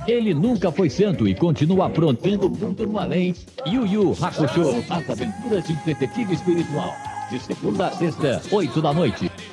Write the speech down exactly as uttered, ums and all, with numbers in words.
Ele nunca foi santo e continua aprontando muito no além. Yu Yu Hakusho, as aventuras de um detetive espiritual. De segunda a sexta, oito da noite.